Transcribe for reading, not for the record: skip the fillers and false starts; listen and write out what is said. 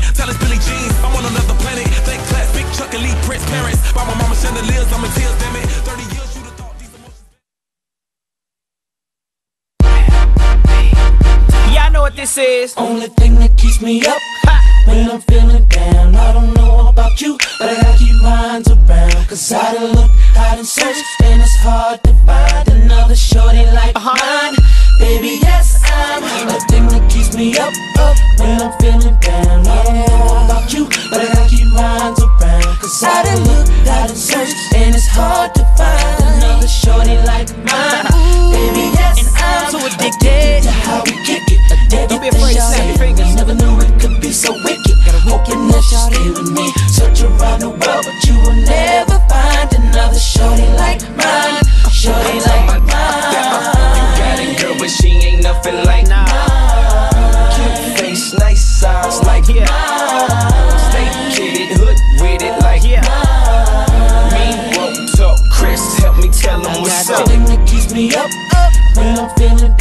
Tell us Billie Jean, I'm on another planet. Thank class, big truck, elite prince parents. By my mama chandeliers, I'm in tears, damn it. 30 years, you'd have thought these emotions. Yeah, I know what this is. Only thing that keeps me up when I'm feeling down. I don't know about you, but I gotta keep minds around. Cause I done look, I done searched, and it's hard to find another shorty like mine. Baby, yes, I'm the thing that keeps me up when I'm feeling down. I don't know about you, but I gotta keep minds around. Cause I done look, I done searched, and it's hard to find another shorty like mine. Baby, yes, I'm so addicted to how we kick it. Don't be afraid to snap your fingers. Never knew it could be so wicked. Hoping that you stay with me. Search around the world, but you will never find another shorty like mine. Shorty like mine. You got it, girl, but she ain't nothing like mine. Cute face, nice size like mine. Stay kidded, hood with it like mine. Me won't talk, Chris, help me tell him what's up. The thing that keeps me up when I'm feeling